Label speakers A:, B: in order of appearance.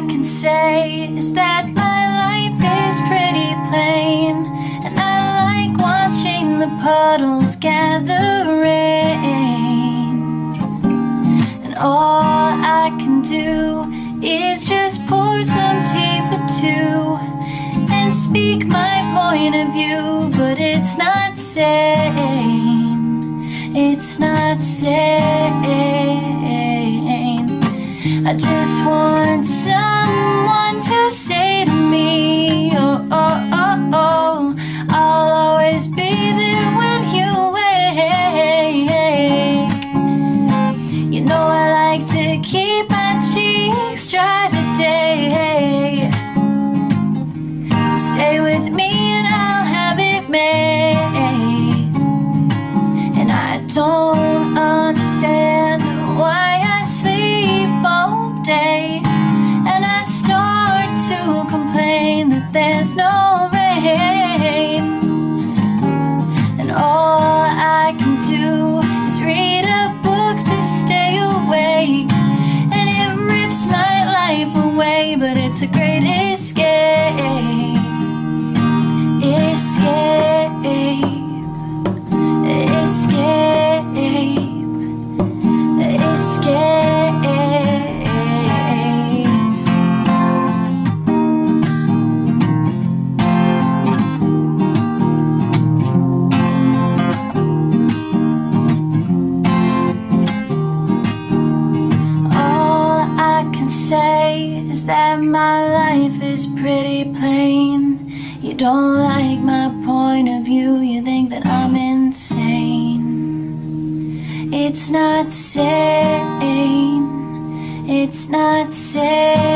A: can say is that my life is pretty plain, and I like watching the puddles gather rain. And all I can do is just pour some tea for two and speak my point of view, but it's not sane. It's not sane. I just want someone to say to me, oh, oh, oh, oh, I'll always be there when you wake. You know I like to keep my cheeks dry today, so stay with me and I'll have it made. And I don't understand why I sleep all day, and I start to complain that there's no rain. And all I can do is read a book to stay awake, and it rips my life away, but it's a great escape. Escape. Escape. Escape. All I can say is that my life is pretty plain. You don't like my point of view, you think that I'm insane. It's not sane. It's not sane.